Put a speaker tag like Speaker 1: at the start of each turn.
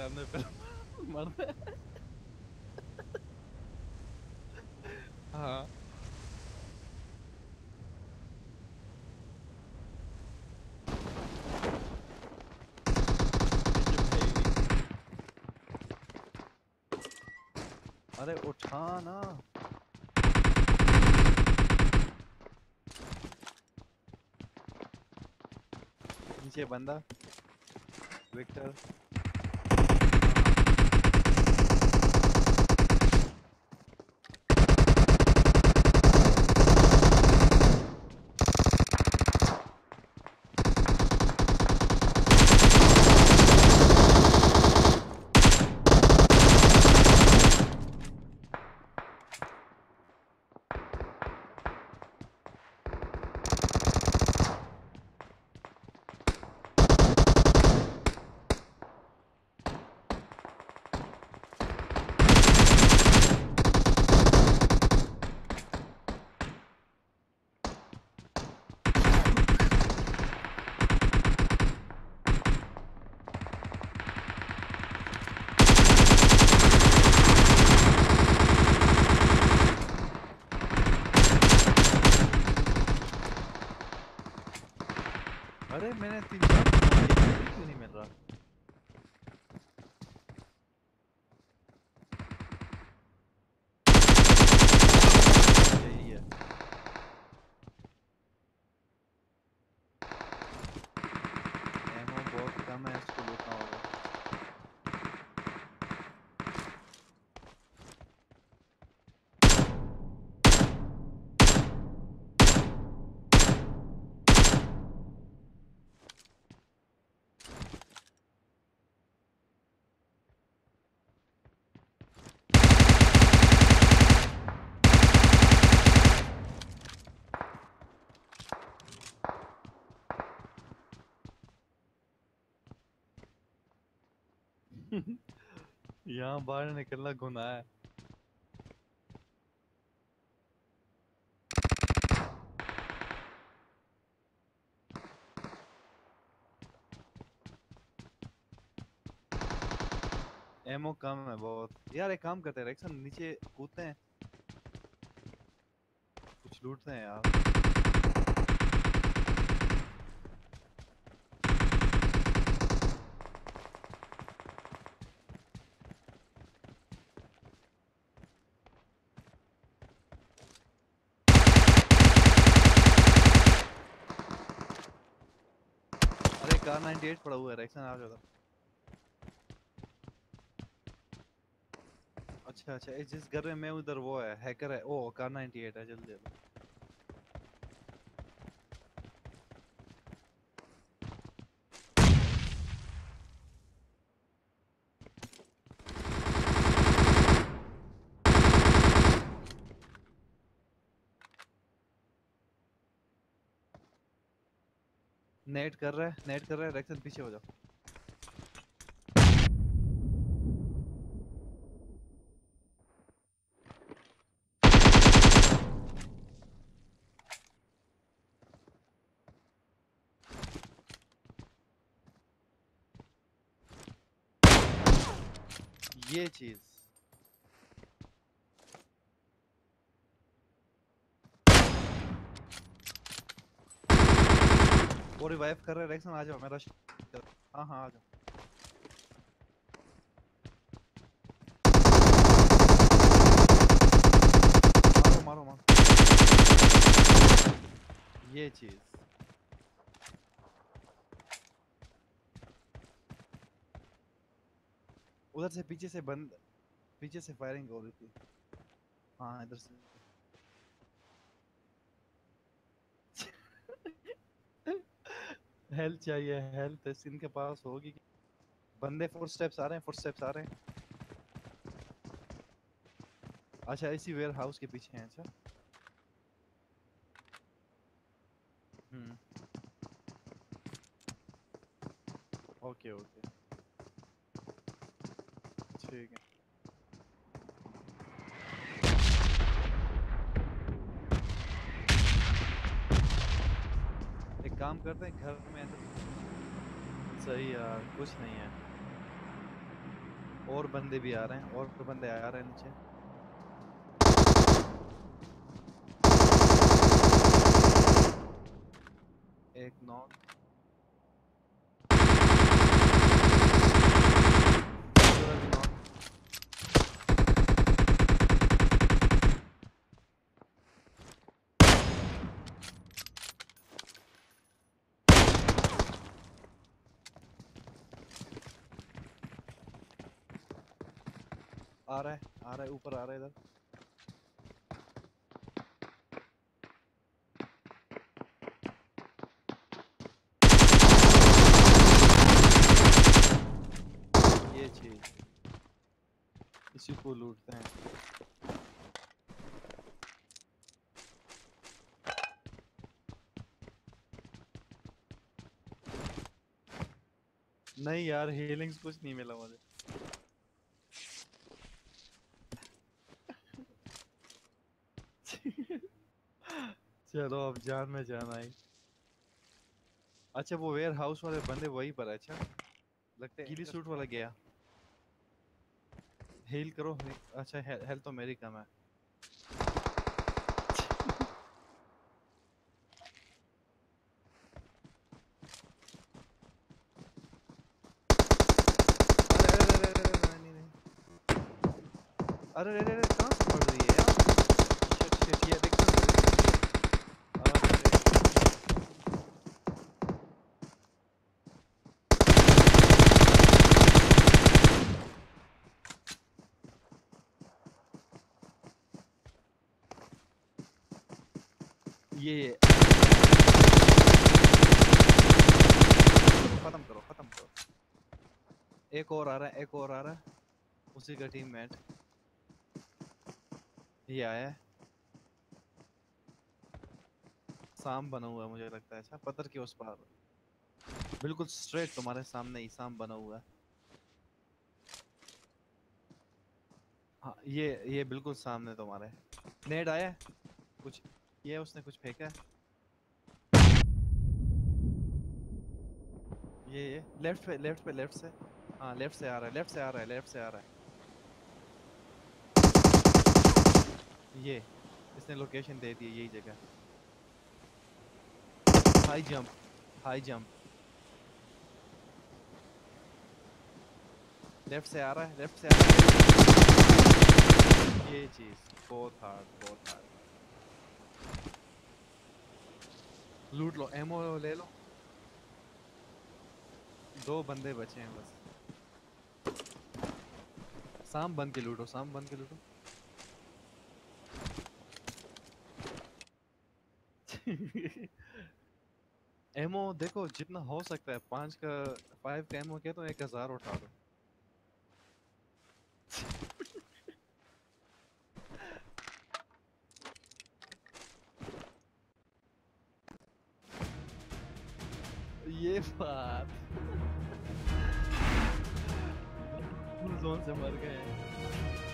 Speaker 1: सामने फिर मरते हैं। हाँ ये भाई। अरे उठा ना। नीचे बंदा। विक्टर। हाँ हाँ। अरे मैंने 3 4 क्यों नहीं मिल रहा। यही है। एमो बहुत कम है, इसको लूटना होगा। यहाँ बाहर निकलना गुनाह है। एमो कम है बहुत यार। एक काम करते हैं रेक्सन, नीचे कूदते हैं, कुछ लूटते हैं यार। अरे कार 98 पड़ा हुआ है रेक्सन, आ जाओ। अच्छा अच्छा, जिस घर में मैं उधर वो है, हैकर है। ओ कार 98 है, जल्दी जल्दी। नेट कर रहा है, नेट कर रहा है रेक्सन, पीछे हो जाओ। ये चीज। वो रिवाइव कर रहा है रेक्सन, आ जाओ मेरा हाँ हाँ आ जाओ। मारो मारो मारो। ये चीज। उधर से पीछे से बंद, पीछे से फायरिंग हो रही थी। हाँ इधर से। हेल्थ चाहिए, हेल्थ इनके पास होगी। बंदे फुट स्टेप्स आ रहे हैं, फुट स्टेप्स आ रहे हैं। अच्छा इसी वेयर हाउस के पीछे हैं। अच्छा। हम्म। Okay okay. ठीक है। एक काम करते हैं, घर में अंदर। सही यार, कुछ नहीं है। और बंदे भी आ रहे हैं, और बंदे आ रहे हैं नीचे। एक नॉक, दूसरा भी नॉक। आ रहा है ऊपर आ रहा है इधर। ये चीज, इसी को लूटते हैं। नहीं यार, हीलिंग्स कुछ नहीं मिला मुझे। चलो अब जान में जान आई। अच्छा वो वेयर हाउस वाले बंदे वहीं पर है। अच्छा लगता है गिली सूट वाला गया। हील करो। अच्छा हेल्थ तो मेरी कम है। अरे अरे अरे, कहाँ से पड़ रही है यार। शिट शिट, ये देख ये खत्म करो खत्म करो। एक और आ रहा है, एक और आ रहा है। उसी का टीममेट ये आया है। साम बना हुआ है मुझे लगता है। अच्छा पत्थर के उस पार, बिल्कुल स्ट्रेट तुम्हारे सामने ही साम बना हुआ है। हाँ ये बिल्कुल सामने तुम्हारे। नेड आया है कुछ, ये उसने कुछ फेंका है। ये लेफ्ट पे लेफ्ट पे लेफ्ट से। हाँ लेफ्ट से आ रहा है, लेफ्ट से आ रहा है, लेफ्ट से आ रहा है। ये इसने लोकेशन दे दी है, यही जगह। High jump, high jump. Left से आ रहा है, लेफ्ट से आ रहा है। ये चीज बहुत हार्ड, बहुत हार्ड। लूट लो, एमओ ले लो। दो बंदे बचे हैं बस। साम बन के लूटो, साम बन के लूटो। एमओ देखो जितना हो सकता है, 5 का एमओ क्या, तो 1000 उठा दो। ये बात, फुल जोन से मर गए।